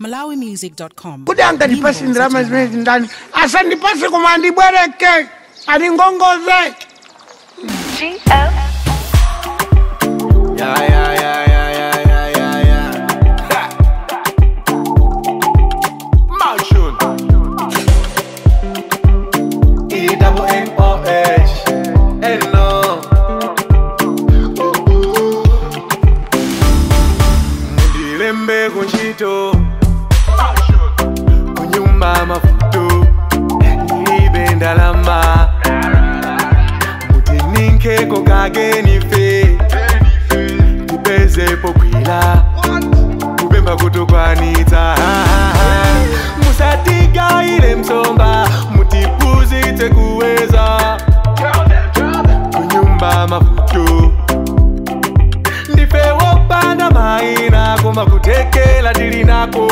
MalawiMusic.com. Kudanga nipasi ndrama zimezi ndani. Asa nipasi kumandi bwereke. Ani ngongoze. GF. Yeah. Motion. E-double-N-O-H. N-O. Mudilembe kunchito. Kunyumba mafuto. Ibenda lama. Mutininke kokage nife. Tupeze pokwila. Kubemba kutokwanita. Musatiga ile msomba. Mutipuzite kuweza. Kunyumba mafuto. Ndife wopanda maina. Kuma kutekela dili nako.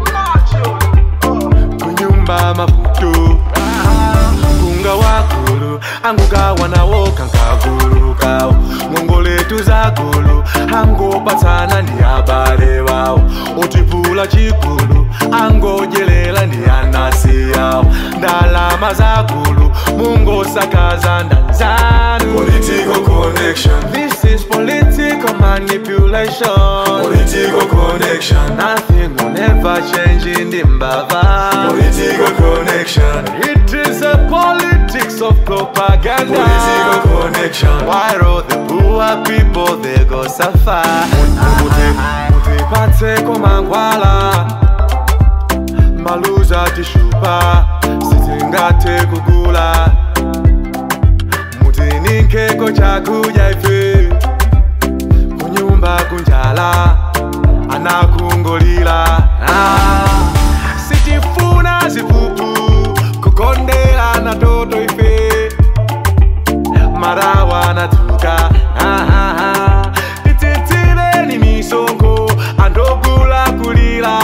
Kunyumba mafuto. Kunga wakulu. Anguka wanawoka nkagulu kao. Ngongoletu za gulu. Ango patana ni abale wao. Otipula chikulu. Ango jelela ni anasi yao. Ndalama za gulu. Mungo sakaza ndanzanu. Political connection. This is political manipulation. Political connection. Nothing will never change in Dimbaba. Political connection. It is a politics of propaganda. Political connection. Why all the poor people they go suffer? Mutipate komangwala. Maluza tishupa. Sitingate kugula. Mutininke kochakuja ife. Kunyumba kunjala. Anakungolila. Sitifuna zipupu. Kukondela na toto ife. Marawa na tuka. Tititile ni misongo. Andogula kulila.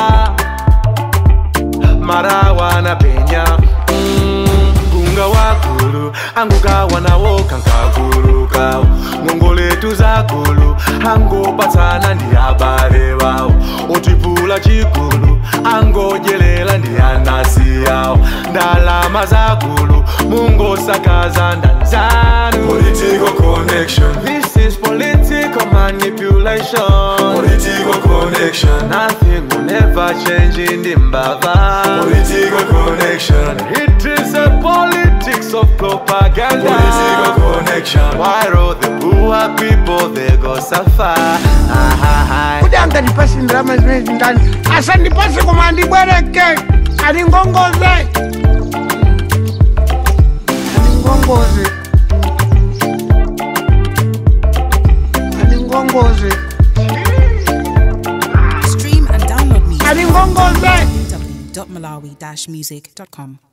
Marawa na penya. Kunga wakulu. Anguka wanawoka nkagulu kao. Ngongoletu za gulu. Ango patana ndi abale wao. Otipula chikulu. Ango jelela ndi anasi yao. Ndalama za gulu. Mungo sakaza ndanzanu. Political connection. This is political manipulation. Political connection. Nothing will never change in Dimbaba. Political connection. It is a politics of propaganda. Political connection. Why all the poor people they go suffer? Kudanga nipasi ndrama zimezi ndani. Asa nipasi kumandi bwereke. Ani ngongoze. Ani ngongoze. Ani ngongoze. Stream and download music. Ani ngongoze. www.malawi-music.com.